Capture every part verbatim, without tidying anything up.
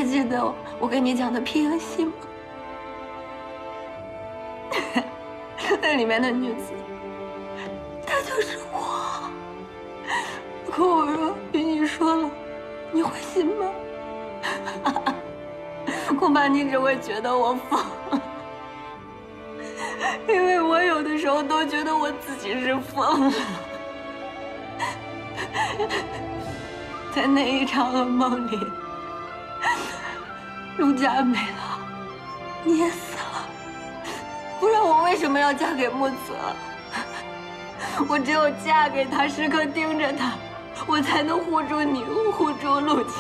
记得我跟你讲的皮影戏吗？那里面的女子，她就是我。可我若与你说了，你会信吗？恐怕你只会觉得我疯，因为我有的时候都觉得我自己是疯了。在那一场噩梦里，陆家没了，你也死了，不然我为什么要嫁给穆泽？我只有嫁给他，时刻盯着他，我才能护住你，护住陆家。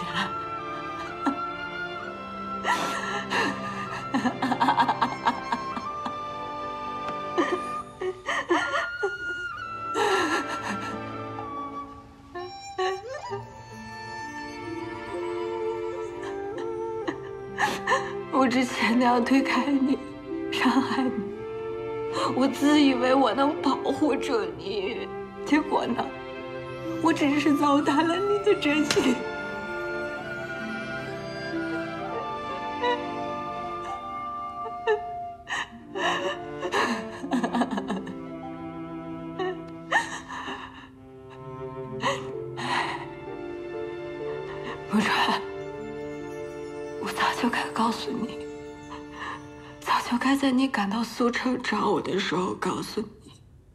我之前那样推开你，伤害你，我自以为我能保护住你，结果呢，我只是糟蹋了你的真心。陆川，我早就该告诉你，早就该在你赶到苏城找我的时候告诉你。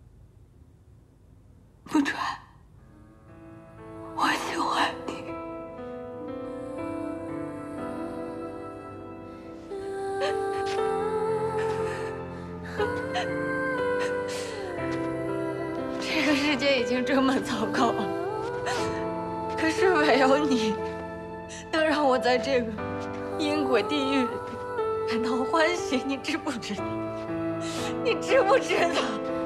陆川，我喜欢你。这个世界已经这么糟糕了，可是唯有你能让我在这个阴鬼地狱里感到欢喜，你知不知道？你知不知道？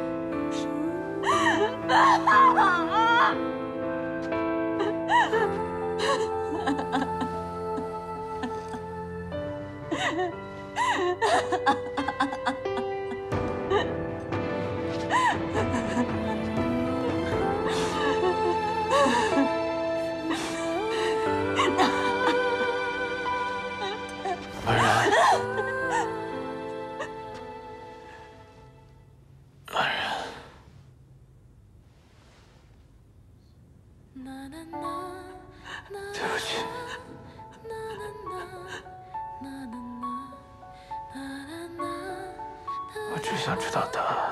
安然，安然，对不起，我只想知道答案。